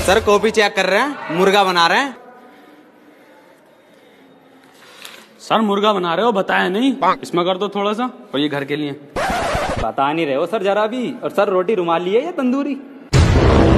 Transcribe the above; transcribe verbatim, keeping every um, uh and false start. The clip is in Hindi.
सर कॉपी चेक कर रहे हैं, मुर्गा बना रहे हैं। सर मुर्गा बना रहे हो, बताया नहीं। इसमें कर दो थोड़ा सा, और ये घर के लिए। बता नहीं रहे हो सर जरा भी। और सर रोटी रुमाली है या तंदूरी?